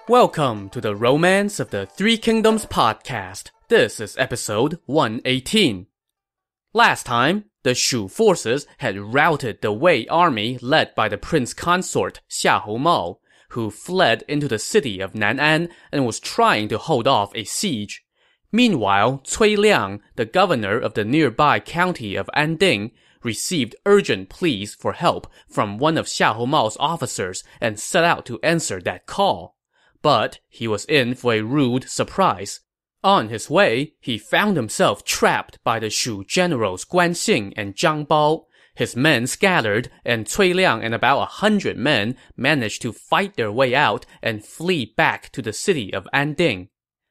Welcome to the Romance of the Three Kingdoms podcast. This is episode 118. Last time, the Shu forces had routed the Wei army led by the prince consort Xiahou Mao, who fled into the city of Nan'an and was trying to hold off a siege. Meanwhile, Cui Liang, the governor of the nearby county of Anding, received urgent pleas for help from one of Xiahou Mao's officers and set out to answer that call. But he was in for a rude surprise. On his way, he found himself trapped by the Shu generals Guan Xing and Zhang Bao. His men scattered, and Cui Liang and about 100 men managed to fight their way out and flee back to the city of Anding.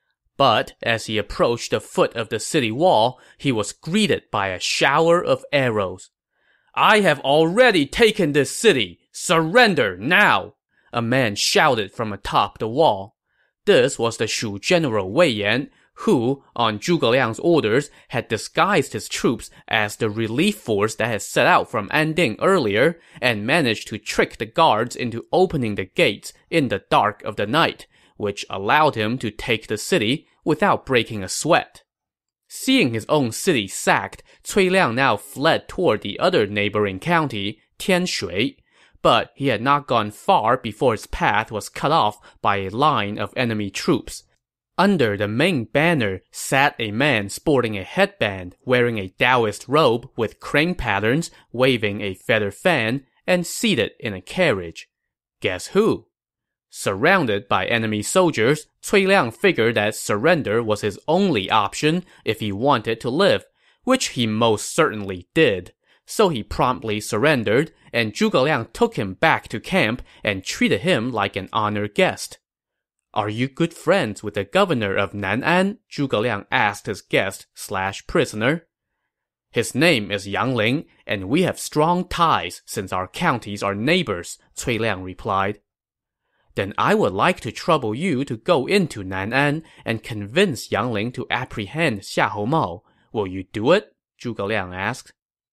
But as he approached the foot of the city wall, he was greeted by a shower of arrows. "I have already taken this city! Surrender now!" a man shouted from atop the wall. This was the Shu general Wei Yan, who, on Zhuge Liang's orders, had disguised his troops as the relief force that had set out from Anding earlier and managed to trick the guards into opening the gates in the dark of the night, which allowed him to take the city without breaking a sweat. Seeing his own city sacked, Cui Liang now fled toward the other neighboring county, Tianshui. But he had not gone far before his path was cut off by a line of enemy troops. Under the main banner sat a man sporting a headband, wearing a Taoist robe with crane patterns, waving a feather fan, and seated in a carriage. Guess who? Surrounded by enemy soldiers, Cui Liang figured that surrender was his only option if he wanted to live, which he most certainly did. So he promptly surrendered, and Zhuge Liang took him back to camp and treated him like an honored guest. "Are you good friends with the governor of Nan'an?" Zhuge Liang asked his guest/prisoner. "His name is Yang Ling, and we have strong ties since our counties are neighbors," Cui Liang replied. "Then I would like to trouble you to go into Nan'an and convince Yang Ling to apprehend Xiahou Mao. Will you do it?" Zhuge Liang asked.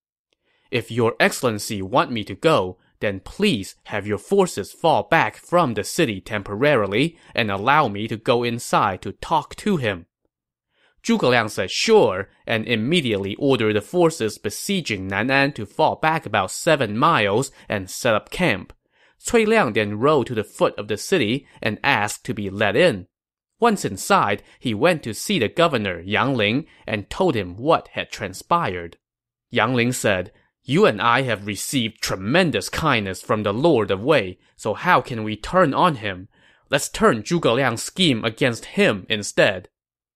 "If your excellency want me to go, then please have your forces fall back from the city temporarily and allow me to go inside to talk to him." Zhuge Liang said sure, and immediately ordered the forces besieging Nan'an to fall back about 7 miles and set up camp. Cui Liang then rode to the foot of the city and asked to be let in. Once inside, he went to see the governor, Yang Ling, and told him what had transpired. Yang Ling said, "You and I have received tremendous kindness from the Lord of Wei, so how can we turn on him? Let's turn Zhuge Liang's scheme against him instead."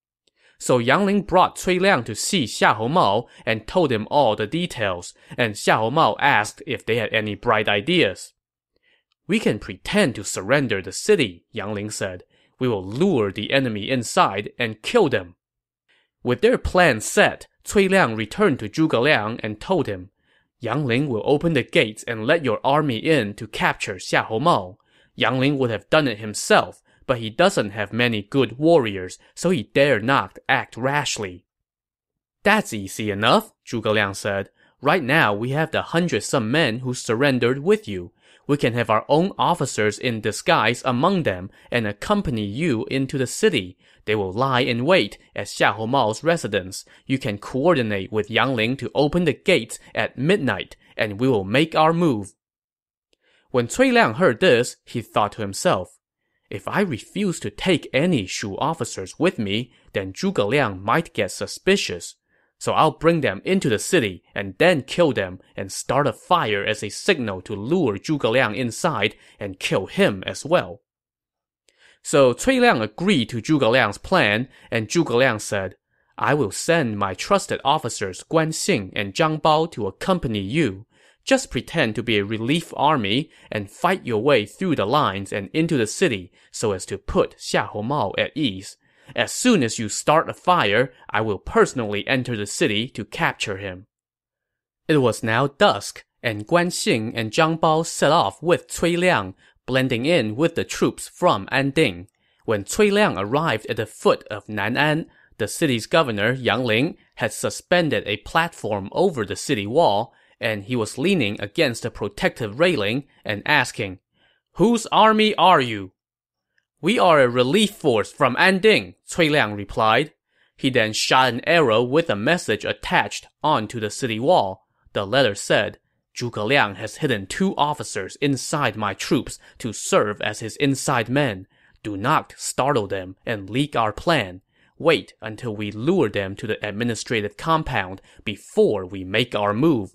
So Yang Ling brought Cui Liang to see Xiahou Mao and told him all the details, and Xiahou Mao asked if they had any bright ideas. "We can pretend to surrender the city," Yang Ling said. "We will lure the enemy inside and kill them." With their plan set, Cui Liang returned to Zhuge Liang and told him, "Yang Ling will open the gates and let your army in to capture Xiahou Mao. Yang Ling would have done it himself, but he doesn't have many good warriors, so he dare not act rashly." "That's easy enough," Zhuge Liang said. "Right now we have the 100-some men who surrendered with you. We can have our own officers in disguise among them and accompany you into the city. They will lie in wait at Xiahou Mao's residence. You can coordinate with Yang Ling to open the gates at midnight, and we will make our move." When Cui Liang heard this, he thought to himself, "If I refuse to take any Shu officers with me, then Zhuge Liang might get suspicious. So I'll bring them into the city and then kill them and start a fire as a signal to lure Zhuge Liang inside and kill him as well." So Cui Liang agreed to Zhuge Liang's plan, and Zhuge Liang said, "I will send my trusted officers Guan Xing and Zhang Bao to accompany you. Just pretend to be a relief army and fight your way through the lines and into the city so as to put Xiahou Mao at ease. As soon as you start a fire, I will personally enter the city to capture him." It was now dusk, and Guan Xing and Zhang Bao set off with Cui Liang, blending in with the troops from Anding. When Cui Liang arrived at the foot of Nan'an, the city's governor, Yang Ling, had suspended a platform over the city wall, and he was leaning against a protective railing and asking, "Whose army are you?" We are a relief force from Anding, Cui Liang replied. He then shot an arrow with a message attached onto the city wall. The letter said, Zhuge Liang has hidden 2 officers inside my troops to serve as his inside men. Do not startle them and leak our plan. Wait until we lure them to the administrative compound before we make our move.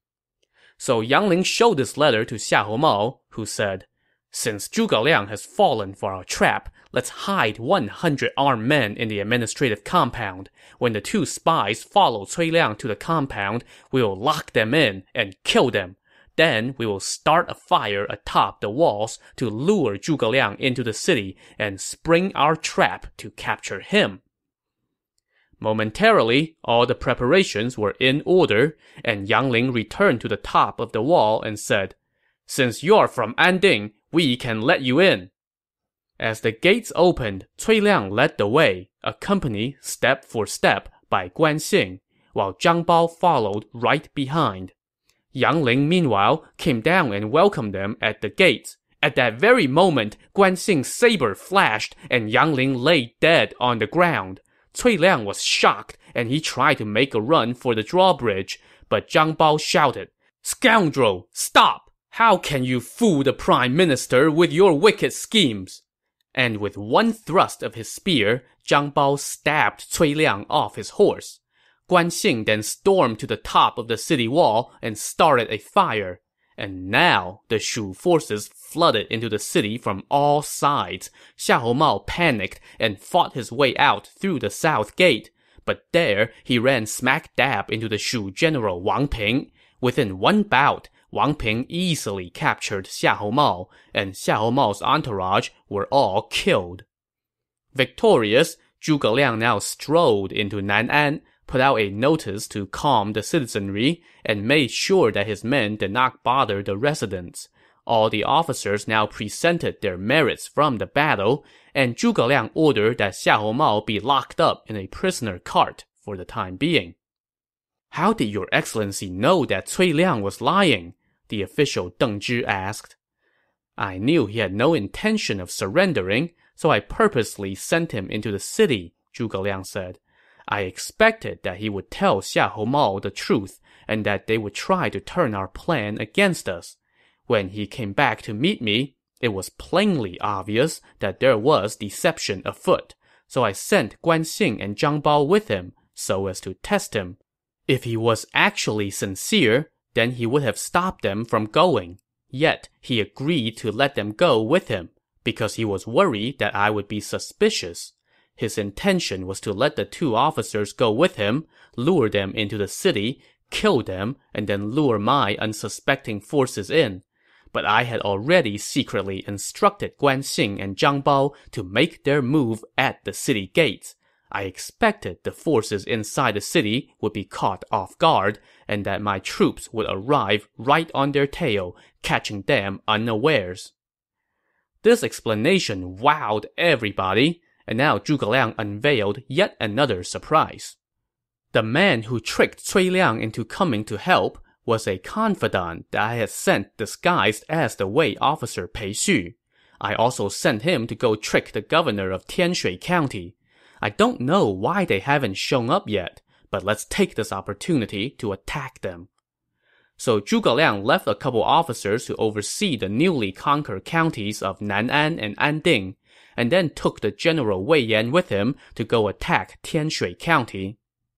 So Yang Ling showed this letter to Xiahou Mao, who said, Since Zhuge Liang has fallen for our trap, let's hide 100 armed men in the administrative compound. When the 2 spies follow Cui Liang to the compound, we will lock them in and kill them. Then we will start a fire atop the walls to lure Zhuge Liang into the city and spring our trap to capture him. Momentarily, all the preparations were in order, and Yang Ling returned to the top of the wall and said, Since you're from Anding, we can let you in. As the gates opened, Cui Liang led the way, accompanied step for step by Guan Xing, while Zhang Bao followed right behind. Yang Ling, meanwhile, came down and welcomed them at the gates. At that very moment, Guan Xing's saber flashed, and Yang Ling lay dead on the ground. Cui Liang was shocked, and he tried to make a run for the drawbridge, but Zhang Bao shouted, Scoundrel, stop! How can you fool the prime minister with your wicked schemes? And with one thrust of his spear, Zhang Bao stabbed Cui Liang off his horse. Guan Xing then stormed to the top of the city wall and started a fire. And now, the Shu forces flooded into the city from all sides. Xiahou Mao panicked and fought his way out through the south gate. But there, he ran smack dab into the Shu general Wang Ping. Within one bout, Wang Ping easily captured Xiahou Mao, and Xiahou Mao's entourage were all killed. Victorious, Zhuge Liang now strolled into Nan'an, put out a notice to calm the citizenry, and made sure that his men did not bother the residents. All the officers now presented their merits from the battle, and Zhuge Liang ordered that Xiahou Mao be locked up in a prisoner cart for the time being. How did your excellency know that Cui Liang was lying? The official Deng Zhi asked. I knew he had no intention of surrendering, so I purposely sent him into the city, Zhuge Liang said. I expected that he would tell Xiahou Mao the truth, and that they would try to turn our plan against us. When he came back to meet me, it was plainly obvious that there was deception afoot, so I sent Guan Xing and Zhang Bao with him, so as to test him. If he was actually sincere, then he would have stopped them from going. Yet, he agreed to let them go with him, because he was worried that I would be suspicious. His intention was to let the 2 officers go with him, lure them into the city, kill them, and then lure my unsuspecting forces in. But I had already secretly instructed Guan Xing and Zhang Bao to make their move at the city gates. I expected the forces inside the city would be caught off guard, and that my troops would arrive right on their tail, catching them unawares. This explanation wowed everybody, and now Zhuge Liang unveiled yet another surprise. The man who tricked Cui Liang into coming to help was a confidant that I had sent disguised as the Wei officer Pei Xu. I also sent him to go trick the governor of Tianshui County. I don't know why they haven't shown up yet, but let's take this opportunity to attack them. So Zhuge Liang left a couple officers to oversee the newly conquered counties of Nan'an and Anding, and then took the general Wei Yan with him to go attack Tianshui County.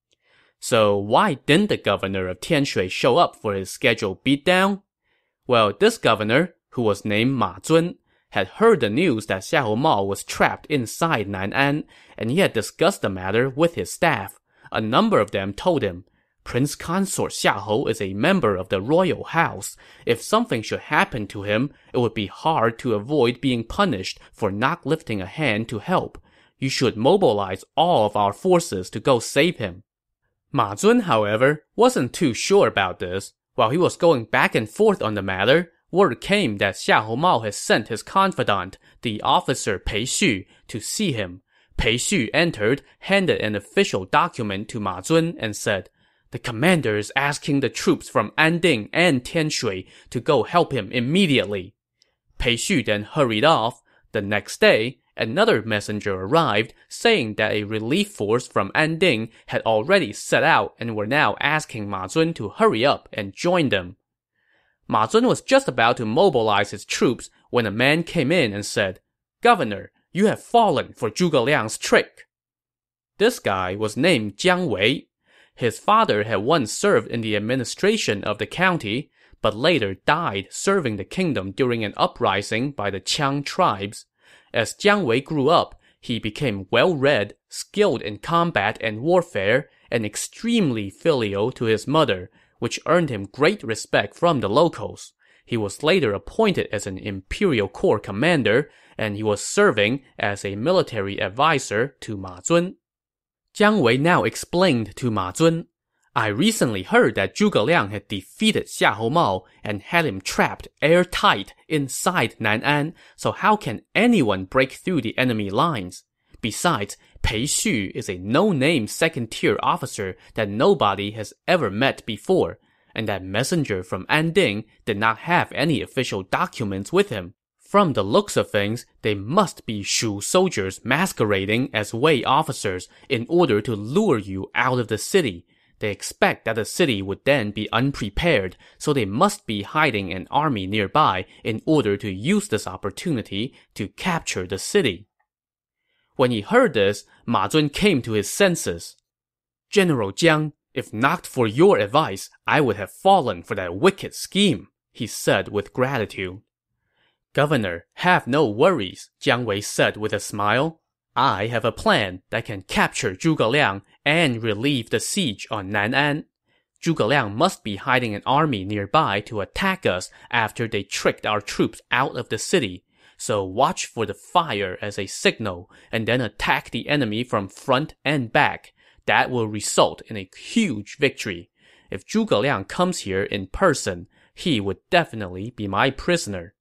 So why didn't the governor of Tianshui show up for his scheduled beatdown? Well, this governor, who was named Ma Zun, had heard the news that Xiahou Mao was trapped inside Nan'an, and he had discussed the matter with his staff. A number of them told him, Prince Consort Xiahou is a member of the royal house. If something should happen to him, it would be hard to avoid being punished for not lifting a hand to help. You should mobilize all of our forces to go save him. Ma Zun, however, wasn't too sure about this. While he was going back and forth on the matter, word came that Xiahou Mao had sent his confidant, the officer Pei Xu, to see him. Pei Xu entered, handed an official document to Ma Zun, and said, The commander is asking the troops from Anding and Tianshui to go help him immediately. Pei Xu then hurried off. The next day, another messenger arrived, saying that a relief force from Anding had already set out and were now asking Ma Zun to hurry up and join them. Ma Zun was just about to mobilize his troops when a man came in and said, "Governor, you have fallen for Zhuge Liang's trick." This guy was named Jiang Wei. His father had once served in the administration of the county, but later died serving the kingdom during an uprising by the Qiang tribes. As Jiang Wei grew up, he became well-read, skilled in combat and warfare, and extremely filial to his mother, which earned him great respect from the locals. He was later appointed as an imperial corps commander, and he was serving as a military advisor to Ma Zun. Jiang Wei now explained to Ma Zun, "I recently heard that Zhuge Liang had defeated Xiahou Mao and had him trapped airtight inside Nan'an, so how can anyone break through the enemy lines? Besides, Pei Xu is a no-name second-tier officer that nobody has ever met before, and that messenger from Anding did not have any official documents with him. From the looks of things, they must be Shu soldiers masquerading as Wei officers in order to lure you out of the city. They expect that the city would then be unprepared, so they must be hiding an army nearby in order to use this opportunity to capture the city." When he heard this, Ma Zun came to his senses. "General Jiang, if not for your advice, I would have fallen for that wicked scheme," he said with gratitude. "Governor, have no worries," Jiang Wei said with a smile. "I have a plan that can capture Zhuge Liang and relieve the siege on Nan'an. Zhuge Liang must be hiding an army nearby to attack us after they tricked our troops out of the city. So watch for the fire as a signal, and then attack the enemy from front and back. That will result in a huge victory. If Zhuge Liang comes here in person, he would definitely be my prisoner."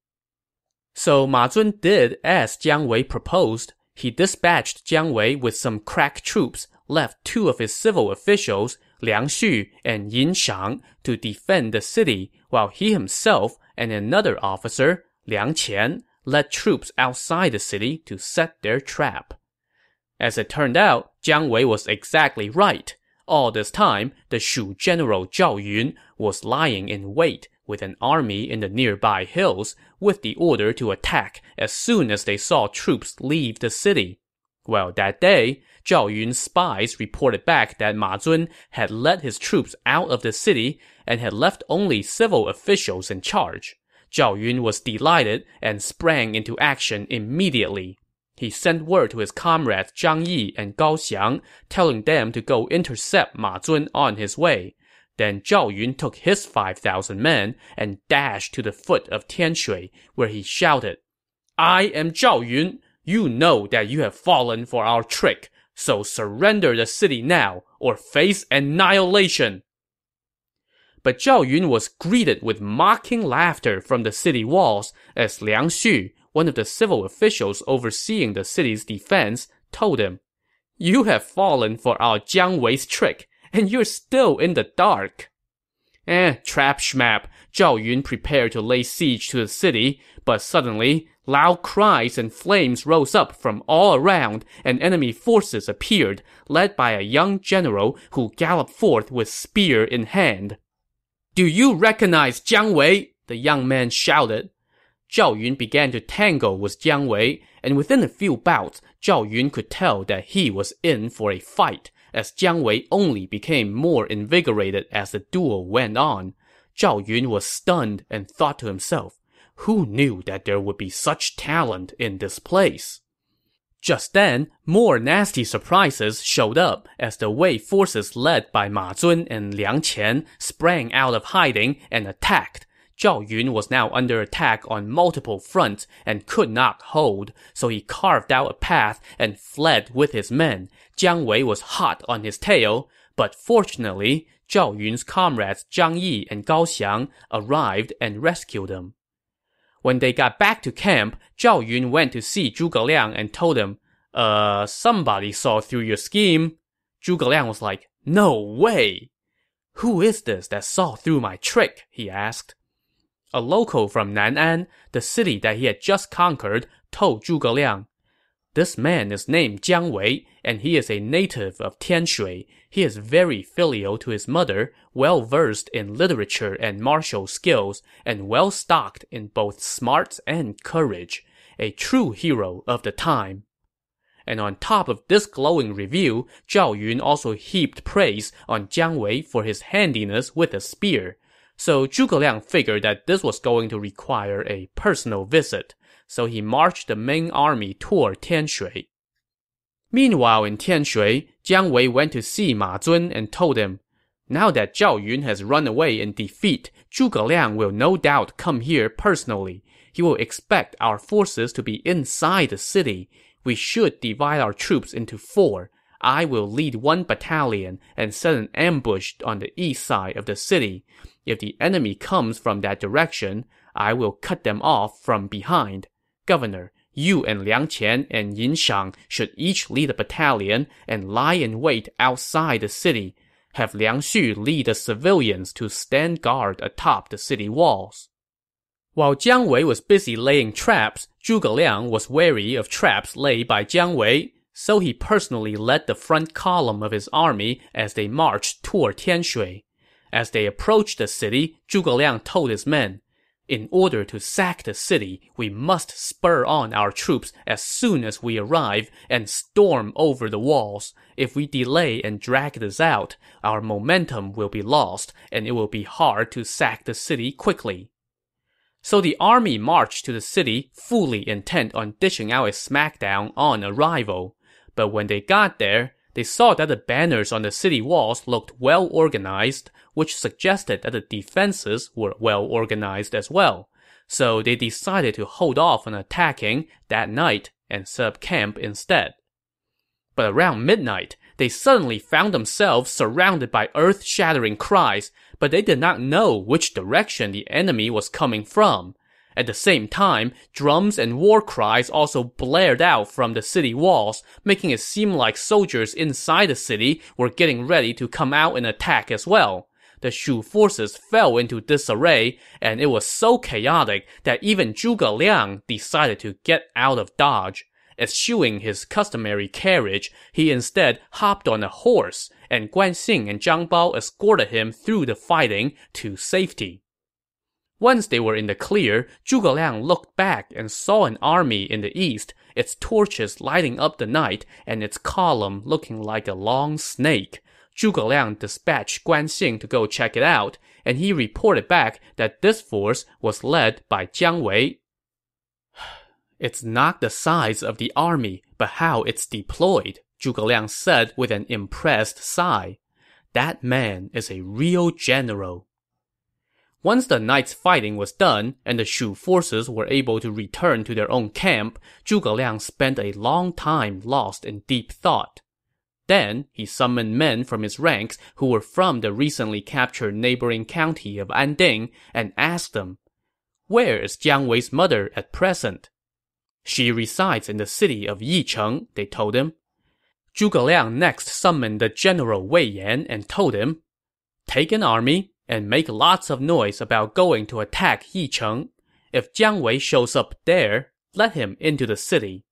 So Ma Zun did as Jiang Wei proposed. He dispatched Jiang Wei with some crack troops, left 2 of his civil officials, Liang Xu and Yin Shang, to defend the city, while he himself and another officer, Liang Qian, led troops outside the city to set their trap. As it turned out, Jiang Wei was exactly right. All this time, the Shu general Zhao Yun was lying in wait with an army in the nearby hills, with the order to attack as soon as they saw troops leave the city. Well, that day, Zhao Yun's spies reported back that Ma Zun had led his troops out of the city and had left only civil officials in charge. Zhao Yun was delighted and sprang into action immediately. He sent word to his comrades Zhang Yi and Gao Xiang, telling them to go intercept Ma Zun on his way. Then Zhao Yun took his 5,000 men and dashed to the foot of Tianshui, where he shouted, "I am Zhao Yun. You know that you have fallen for our trick, so surrender the city now, or face annihilation." But Zhao Yun was greeted with mocking laughter from the city walls as Liang Xu, one of the civil officials overseeing the city's defense, told him, "You have fallen for our Jiang Wei's trick, and you're still in the dark." Trap schmap, Zhao Yun prepared to lay siege to the city, but suddenly, loud cries and flames rose up from all around, and enemy forces appeared, led by a young general who galloped forth with spear in hand. "Do you recognize Jiang Wei?" the young man shouted. Zhao Yun began to tangle with Jiang Wei, and within a few bouts, Zhao Yun could tell that he was in for a fight, as Jiang Wei only became more invigorated as the duel went on. Zhao Yun was stunned and thought to himself, who knew that there would be such talent in this place? Just then, more nasty surprises showed up as the Wei forces led by Ma Zun and Liang Qian sprang out of hiding and attacked. Zhao Yun was now under attack on multiple fronts and could not hold, so he carved out a path and fled with his men. Jiang Wei was hot on his tail, but fortunately, Zhao Yun's comrades Zhang Yi and Gao Xiang arrived and rescued him. When they got back to camp, Zhao Yun went to see Zhuge Liang and told him, somebody saw through your scheme. Zhuge Liang was like, "No way!" "Who is this that saw through my trick?" he asked. A local from Nan'an, the city that he had just conquered, told Zhuge Liang, This man is named Jiang Wei, and he is a native of Tianshui. He is very filial to his mother, well-versed in literature and martial skills, and well-stocked in both smarts and courage. A true hero of the time. And on top of this glowing review, Zhao Yun also heaped praise on Jiang Wei for his handiness with a spear. So Zhuge Liang figured that this was going to require a personal visit, so he marched the main army toward Tianshui. Meanwhile in Tianshui, Jiang Wei went to see Ma Zun and told him, "Now that Zhao Yun has run away in defeat, Zhuge Liang will no doubt come here personally. He will expect our forces to be inside the city. We should divide our troops into 4. I will lead 1 battalion and set an ambush on the east side of the city. If the enemy comes from that direction, I will cut them off from behind. Governor, you and Liang Qian and Yin Shang should each lead a battalion and lie in wait outside the city. Have Liang Xu lead the civilians to stand guard atop the city walls." While Jiang Wei was busy laying traps, Zhuge Liang was wary of traps laid by Jiang Wei, so he personally led the front column of his army as they marched toward Tianshui. As they approached the city, Zhuge Liang told his men, "In order to sack the city, we must spur on our troops as soon as we arrive and storm over the walls. If we delay and drag this out, our momentum will be lost, and it will be hard to sack the city quickly." So the army marched to the city fully intent on dishing out a smackdown on arrival. But when they got there, they saw that the banners on the city walls looked well organized, which suggested that the defenses were well organized as well. So they decided to hold off on attacking that night and set up camp instead. But around midnight, they suddenly found themselves surrounded by earth-shattering cries, but they did not know which direction the enemy was coming from. At the same time, drums and war cries also blared out from the city walls, making it seem like soldiers inside the city were getting ready to come out and attack as well. The Shu forces fell into disarray, and it was so chaotic that even Zhuge Liang decided to get out of Dodge. Eschewing his customary carriage, he instead hopped on a horse, and Guan Xing and Zhang Bao escorted him through the fighting to safety. Once they were in the clear, Zhuge Liang looked back and saw an army in the east, its torches lighting up the night and its column looking like a long snake. Zhuge Liang dispatched Guan Xing to go check it out, and he reported back that this force was led by Jiang Wei. "It's not the size of the army, but how it's deployed," Zhuge Liang said with an impressed sigh. "That man is a real general." Once the night's fighting was done, and the Shu forces were able to return to their own camp, Zhuge Liang spent a long time lost in deep thought. Then, he summoned men from his ranks who were from the recently captured neighboring county of Anding and asked them, "Where is Jiang Wei's mother at present?" "She resides in the city of Yicheng," they told him. Zhuge Liang next summoned the general Wei Yan and told him, "Take an army and make lots of noise about going to attack Yicheng. If Jiang Wei shows up there, let him into the city."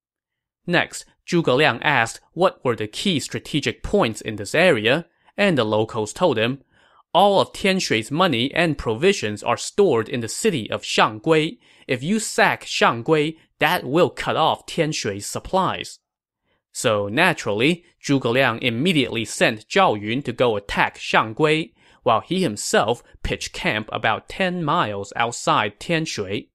Next, Zhuge Liang asked what were the key strategic points in this area, and the locals told him, "All of Tianshui's money and provisions are stored in the city of Shanggui. If you sack Shanggui, that will cut off Tianshui's supplies." So naturally, Zhuge Liang immediately sent Zhao Yun to go attack Shanggui, while he himself pitched camp about 10 miles outside Tianshui.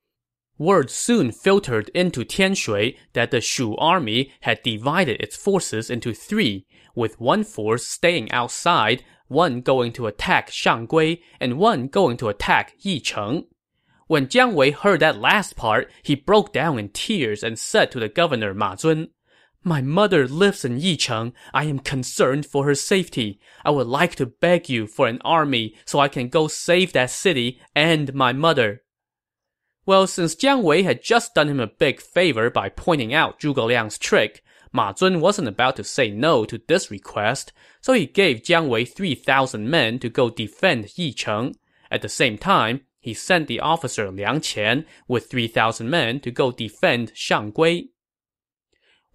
Word soon filtered into Tianshui that the Shu army had divided its forces into 3, with one force staying outside, one going to attack Shanggui, and one going to attack Yicheng. When Jiang Wei heard that last part, he broke down in tears and said to the governor Ma Zun, "My mother lives in Yicheng. I am concerned for her safety. I would like to beg you for an army so I can go save that city and my mother." Well, since Jiang Wei had just done him a big favor by pointing out Zhuge Liang's trick, Ma Zun wasn't about to say no to this request, so he gave Jiang Wei 3,000 men to go defend Yicheng. At the same time, he sent the officer Liang Qian with 3,000 men to go defend Shanggui.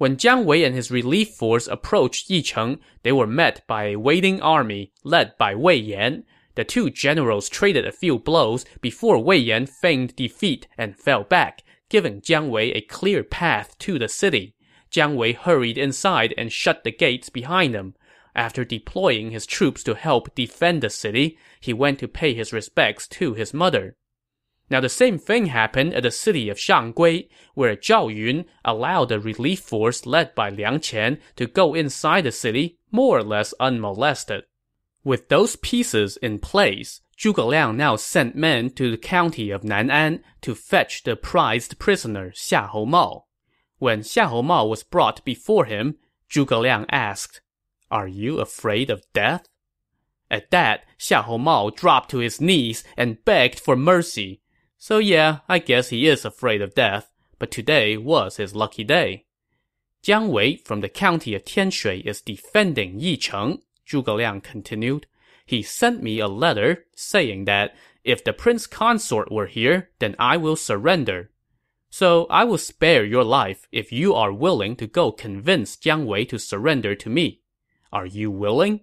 When Jiang Wei and his relief force approached Yicheng, they were met by a waiting army led by Wei Yan. The two generals traded a few blows before Wei Yan feigned defeat and fell back, giving Jiang Wei a clear path to the city. Jiang Wei hurried inside and shut the gates behind him. After deploying his troops to help defend the city, he went to pay his respects to his mother. Now the same thing happened at the city of Shanggui, where Zhao Yun allowed the relief force led by Liang Qian to go inside the city more or less unmolested. With those pieces in place, Zhuge Liang now sent men to the county of Nan'an to fetch the prized prisoner Xiahou Mao. When Xiahou Mao was brought before him, Zhuge Liang asked, "Are you afraid of death?" At that, Xiahou Mao dropped to his knees and begged for mercy. So yeah, I guess he is afraid of death, but today was his lucky day. Jiang Wei from the county of Tianshui is defending Yicheng, Zhuge Liang continued. He sent me a letter saying that if the prince consort were here, then I will surrender. So I will spare your life if you are willing to go convince Jiang Wei to surrender to me. Are you willing?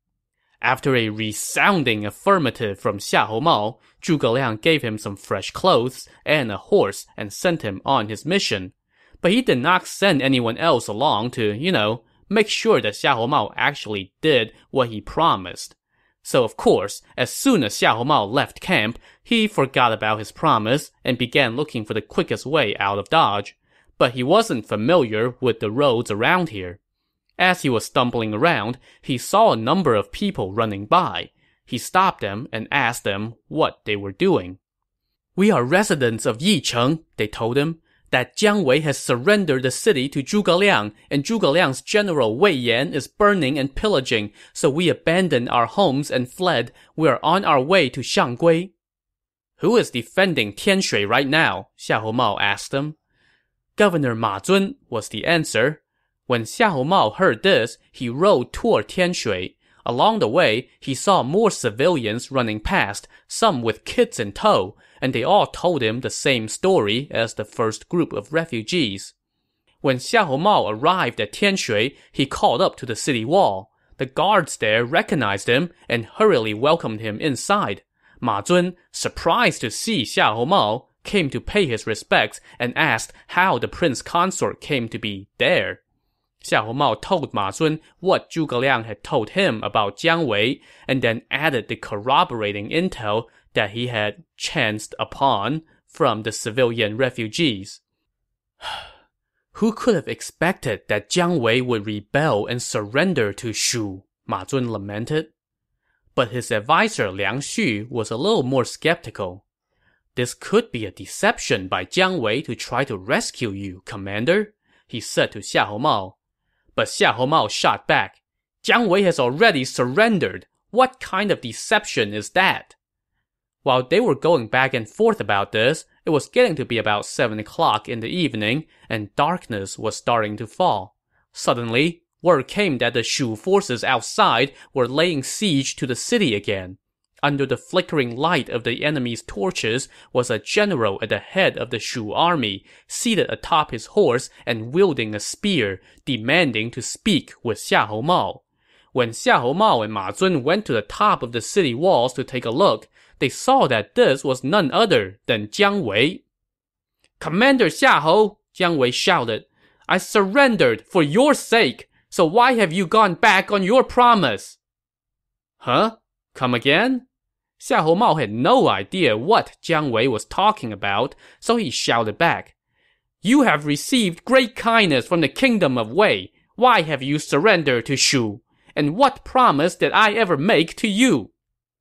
After a resounding affirmative from Xiahou Mao, Zhuge Liang gave him some fresh clothes and a horse and sent him on his mission. But he did not send anyone else along to, make sure that Xiahou Mao actually did what he promised. So of course, as soon as Xiahou Mao left camp, he forgot about his promise and began looking for the quickest way out of Dodge. But he wasn't familiar with the roads around here. As he was stumbling around, he saw a number of people running by. He stopped them and asked them what they were doing. "We are residents of Yicheng," they told him. "That Jiang Wei has surrendered the city to Zhuge Liang, and Zhuge Liang's general Wei Yan is burning and pillaging, so we abandoned our homes and fled. We are on our way to Shanggui." "Who is defending Tianshui right now?" Xiahou Mao asked them. "Governor Ma Zun," was the answer. When Xiahou Mao heard this, he rode toward Tianshui. Along the way, he saw more civilians running past, some with kids in tow, and they all told him the same story as the first group of refugees. When Xiahou Mao arrived at Tianshui, he called up to the city wall. The guards there recognized him and hurriedly welcomed him inside. Ma Zun, surprised to see Xiahou Mao, came to pay his respects and asked how the prince consort came to be there. Xiahou Mao told Ma Zun what Zhuge Liang had told him about Jiang Wei, and then added the corroborating intel that he had chanced upon from the civilian refugees. Who could have expected that Jiang Wei would rebel and surrender to Shu? Ma Zun lamented. But his advisor Liang Xu was a little more skeptical. "This could be a deception by Jiang Wei to try to rescue you, Commander," he said to Xiahou Mao. But Xiahou Mao shot back, "Jiang Wei has already surrendered. What kind of deception is that?" While they were going back and forth about this, it was getting to be about 7 o'clock in the evening, and darkness was starting to fall. Suddenly, word came that the Shu forces outside were laying siege to the city again. Under the flickering light of the enemy's torches was a general at the head of the Shu army, seated atop his horse and wielding a spear, demanding to speak with Xiahou Mao. When Xiahou Mao and Ma Zun went to the top of the city walls to take a look, they saw that this was none other than Jiang Wei. "Commander Xiahou," Jiang Wei shouted, "I surrendered for your sake, so why have you gone back on your promise?" "Huh? Come again?" Xiahou Mao had no idea what Jiang Wei was talking about, so he shouted back, "You have received great kindness from the kingdom of Wei. Why have you surrendered to Shu? And what promise did I ever make to you?"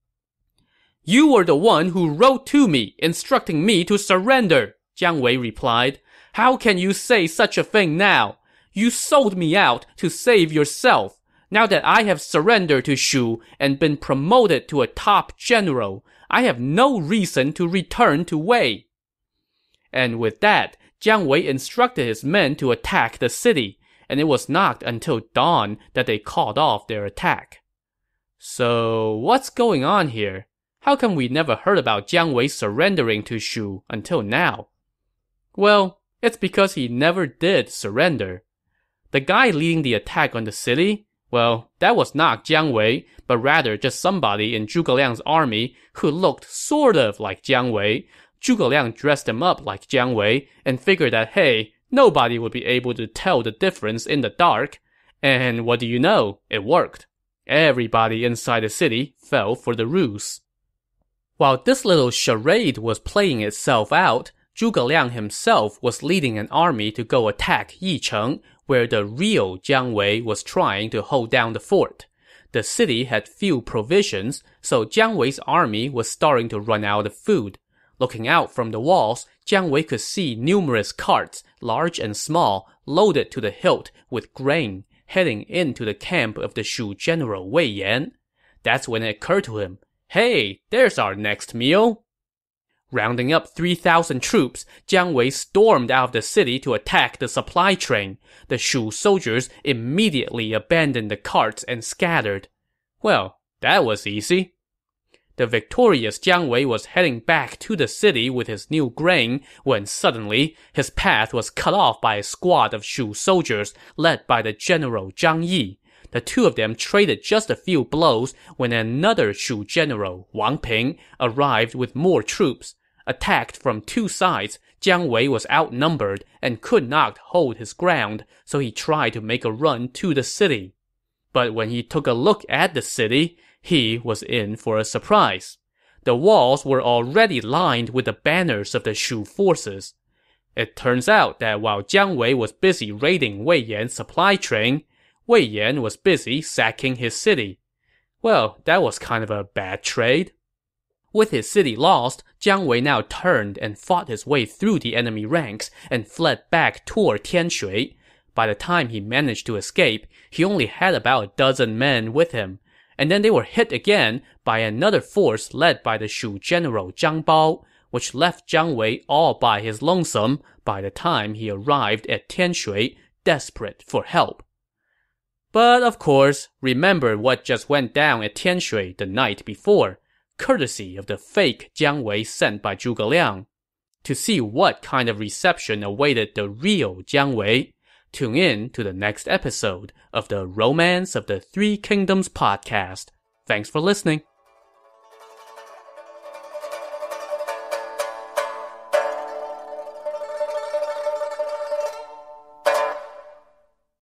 "You were the one who wrote to me, instructing me to surrender," Jiang Wei replied. "How can you say such a thing now? You sold me out to save yourself. Now that I have surrendered to Shu and been promoted to a top general, I have no reason to return to Wei." And with that, Jiang Wei instructed his men to attack the city, and it was not until dawn that they called off their attack. So, what's going on here? How come we never heard about Jiang Wei surrendering to Shu until now? Well, it's because he never did surrender. The guy leading the attack on the city, well, that was not Jiang Wei, but rather just somebody in Zhuge Liang's army who looked sort of like Jiang Wei. Zhuge Liang dressed him up like Jiang Wei and figured that, hey, nobody would be able to tell the difference in the dark. And what do you know? It worked. Everybody inside the city fell for the ruse. While this little charade was playing itself out, Zhuge Liang himself was leading an army to go attack Yicheng, where the real Jiang Wei was trying to hold down the fort. The city had few provisions, so Jiang Wei's army was starting to run out of food. Looking out from the walls, Jiang Wei could see numerous carts, large and small, loaded to the hilt with grain, heading into the camp of the Shu general Wei Yan. That's when it occurred to him, hey, there's our next meal. Rounding up 3,000 troops, Jiang Wei stormed out of the city to attack the supply train. The Shu soldiers immediately abandoned the carts and scattered. Well, that was easy. The victorious Jiang Wei was heading back to the city with his new grain when suddenly his path was cut off by a squad of Shu soldiers led by the general Zhang Yi. The two of them traded just a few blows when another Shu general, Wang Ping, arrived with more troops. Attacked from two sides, Jiang Wei was outnumbered and could not hold his ground, so he tried to make a run to the city. But when he took a look at the city, he was in for a surprise. The walls were already lined with the banners of the Shu forces. It turns out that while Jiang Wei was busy raiding Wei Yan's supply train, Wei Yan was busy sacking his city. Well, that was kind of a bad trade. With his city lost, Jiang Wei now turned and fought his way through the enemy ranks and fled back toward Tianshui. By the time he managed to escape, he only had about a dozen men with him. And then they were hit again by another force led by the Shu general Zhang Bao, which left Jiang Wei all by his lonesome by the time he arrived at Tianshui, desperate for help. But of course, remember what just went down at Tianshui the night before, courtesy of the fake Jiang Wei sent by Zhuge Liang. To see what kind of reception awaited the real Jiang Wei, tune in to the next episode of the Romance of the Three Kingdoms podcast. Thanks for listening.